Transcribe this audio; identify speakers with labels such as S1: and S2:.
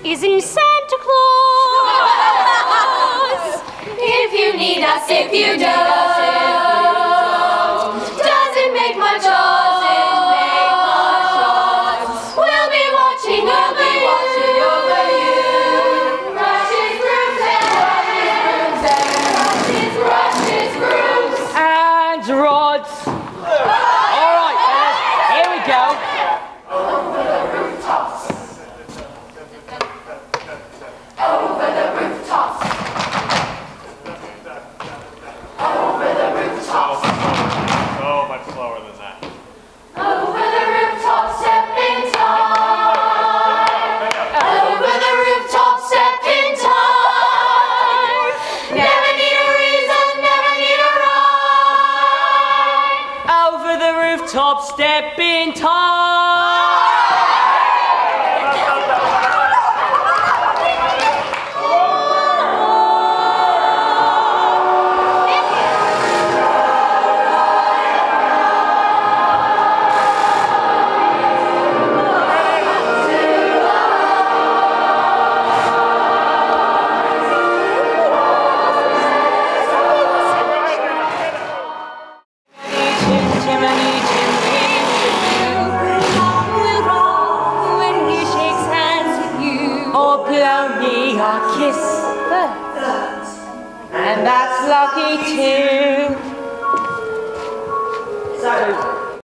S1: Isn't Santa Claus?
S2: If you need us, if you don't, doesn't make much odds. We'll be watching over you. Rushes, brooms,
S3: And rods. All right, fellas, here we go.
S2: over the rooftops. Over the rooftops. Over the rooftops.
S4: So much slower than that.
S2: Over the rooftop, step in time. Over the rooftop, step in time. Never need a reason, never need a rhyme.
S3: Over the rooftop, step in time.
S5: And that's lucky too.
S3: So,